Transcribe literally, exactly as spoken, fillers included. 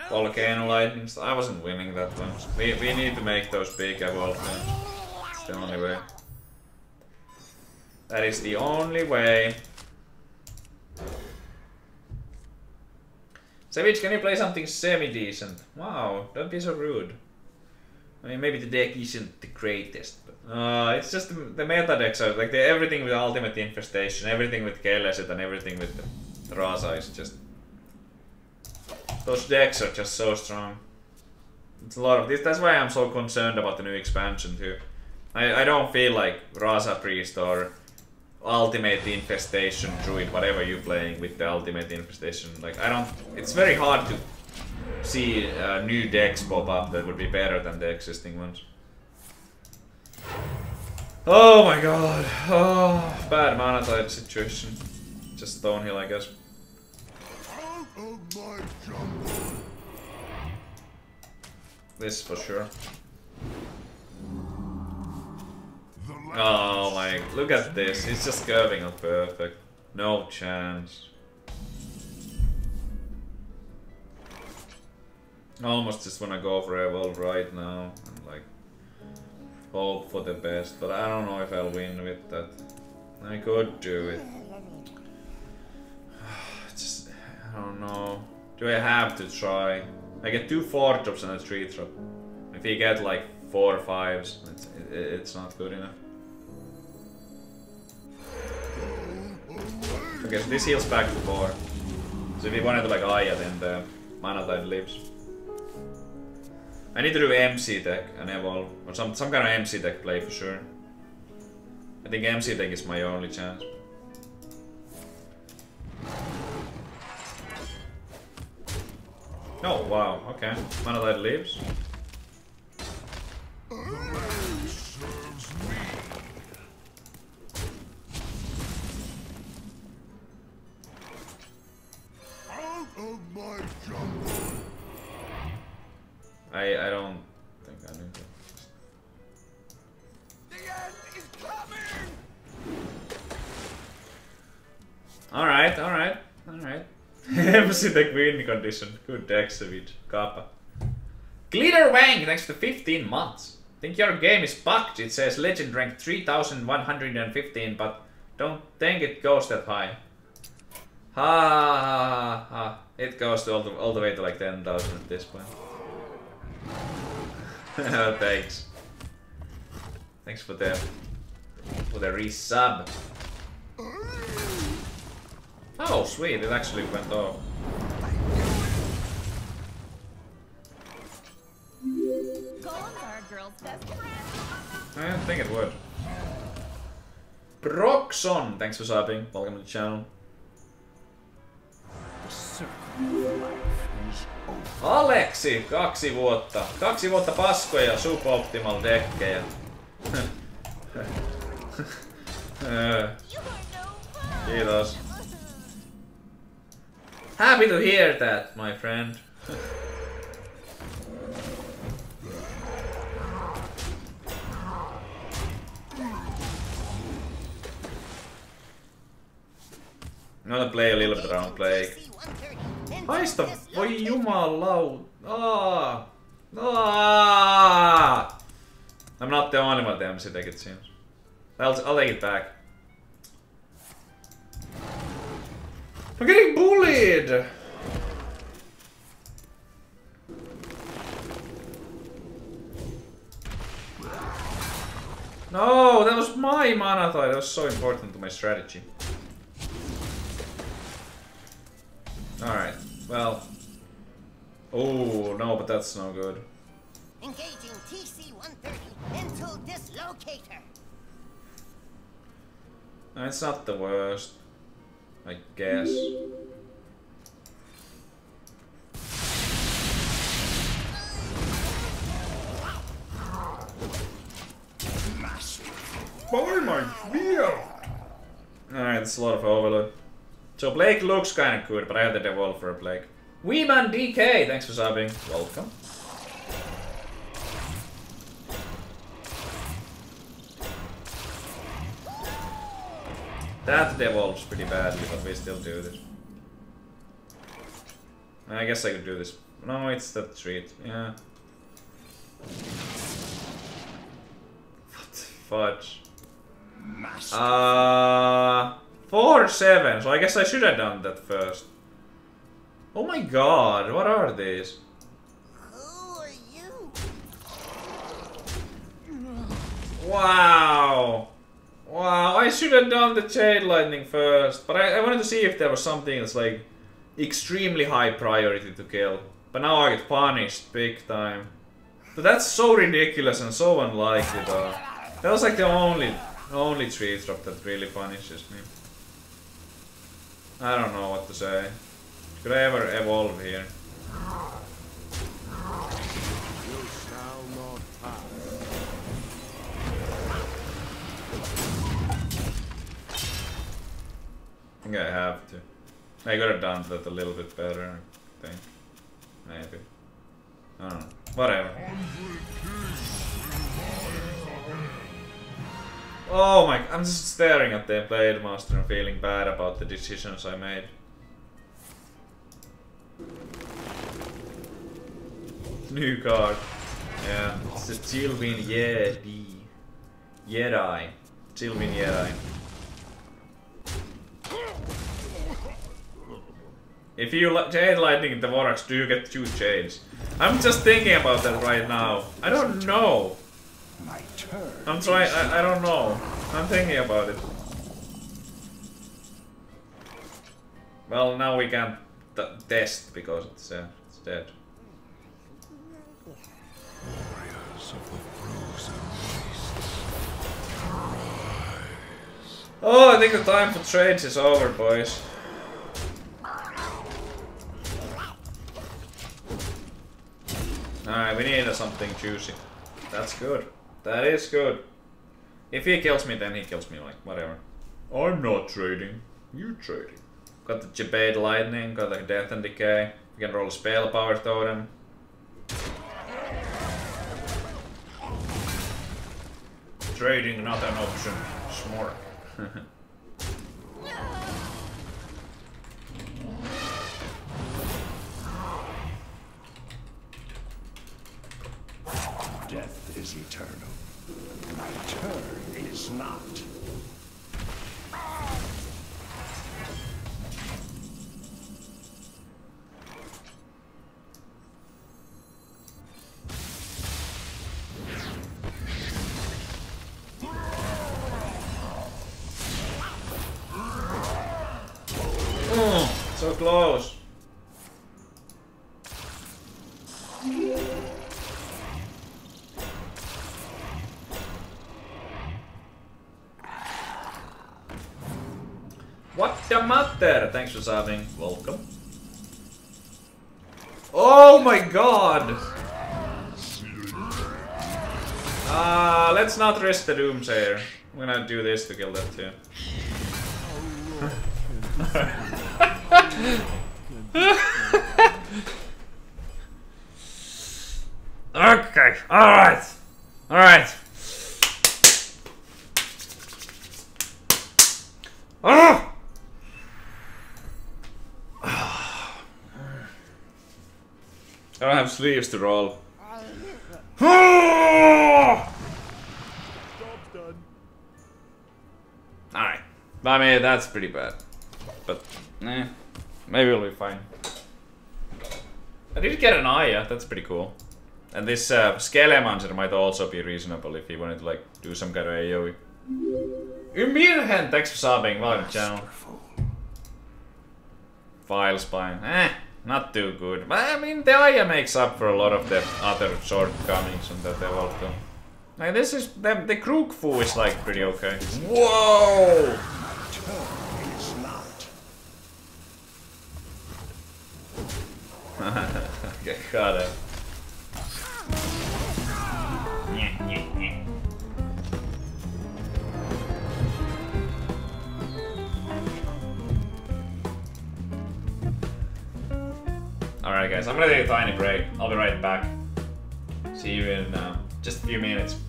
Volcano lightnings. I wasn't winning that one. We we need to make those big evolve then. It's the only way. That is the only way. Savage, can you play something semi-decent? Wow, don't be so rude. I mean, maybe the deck isn't the greatest, but uh, it's just the, the meta decks are like the, everything with Ultimate Infestation, everything with Keleset, and everything with the Rasa is just. Those decks are just so strong. It's a lot of this. That's why I'm so concerned about the new expansion too. I I don't feel like Rasa Priest or Ultimate Infestation Druid, whatever you're playing with the Ultimate Infestation. Like I don't. It's very hard to see uh, new decks pop up that would be better than the existing ones. Oh my god. Oh, bad mana type situation. Just Stonehill, I guess. This for sure. Oh my, look at this. He's just curving up perfect. No chance. I almost just wanna go for Evolve right now and like hope for the best, but I don't know if I'll win with that. I could do it. Just, I don't know. Do I have to try? I get two four drops and a three drop. If you get like four fives, it's, it, it's not good enough. Okay, so this heals back to four. So if you wanted to like Aya, then the mana tide lives. I need to do M C deck and evolve, or some some kind of M C deck play for sure. I think M C deck is my only chance. Oh wow, okay. Mana tide lives. I I don't think I need to. The end is coming. All right, all right, all right. M C deck win condition. Good deck, Savage. Kappa. Glitter Wang, thanks to fifteen months. Think your game is bugged. It says legend rank three thousand one hundred fifteen, but don't think it goes that high. Ha ha ha ha. It goes to all the all the way to like ten thousand at this point. Thanks. Thanks for the for the resub. Oh sweet, it actually went off. I didn't think it would. Broxon, thanks for subbing. Welcome to the channel. Aleksi, kaksi vuotta. Kaksi vuotta paskoja suboptimal dekkejä. Kiitos. Happy to hear that, my friend. I'm gonna play a little bit around Plague. Haista, voi jumalau. Ah. Ah. I'm not the only one with the M C deck, it seems. I'll, I'll take it back. I'm getting bullied! No, that was my mana tide. That was so important to my strategy. Alright, well. Oh, no, but that's no good. Engaging T C one thirty mental dislocator. It's not the worst, I guess. Boy, my dear! Alright, it's a lot of overload. So Blake looks kinda good, but I have to devolve for a Blake. Weeman D K, thanks for subbing. Welcome. That devolves pretty badly, but we still do this. I guess I could do this. No, it's that treat. Yeah. What the fudge? Uh, four seven. So I guess I should have done that first. Oh my god! What are these? Who are you? Wow! Wow! I should have done the Jade Lightning first, but I, I wanted to see if there was something that's like extremely high priority to kill. But now I get punished big time. But that's so ridiculous and so unlikely though. That was like the only only tree drop that really punishes me. I don't know what to say. Could I ever evolve here? You shall not pass. I think I have to. I could have done that a little bit better, I think. Maybe. I don't know. Whatever. Oh my, I'm just staring at the Blade Master and feeling bad about the decisions I made. New card. Yeah, it's the Chilwin Jedi. Jedi. Chilwin Jedi. If you li Jade Lightning the Vorax, do you get two Jades? I'm just thinking about that right now. I don't know. My turn. I'm trying. I, I don't know. I'm thinking about it. Well, now we can't t test because it's uh, it's dead. Warriors of the frozen wastes. Rise. Oh, I think the time for trades is over, boys. Alright, we need something juicy. That's good. That is good. If he kills me, then he kills me, like, whatever. I'm not trading. You trading. Got the Jade Lightning, got the Death and Decay. We can roll a Spell Power Totem. Trading, not an option. Smart. Death is eternal. My turn is not. Oh, so close. What the matter? Thanks for subbing. Welcome. Oh my god! Uh, let's not risk the Doomsayer. I'm gonna do this to kill that too. Okay, alright. Alright. Oh! I don't have sleeves to roll. Alright. I mean, that's pretty bad. But, eh. Maybe we'll be fine. I did get an Aya, that's pretty cool. And this uh, Skelemancer might also be reasonable if you wanted to like do some kind of AoE. Umirhen, thanks for subbing, welcome to the channel. File Spine, eh, not too good. But I mean, the Aya makes up for a lot of the other shortcomings and that they all do. Like this is, the, the Krugfu is like pretty okay. Whoa! Is not. Okay, got it. Alright guys, I'm gonna take a tiny break. I'll be right back. See you in uh, just a few minutes.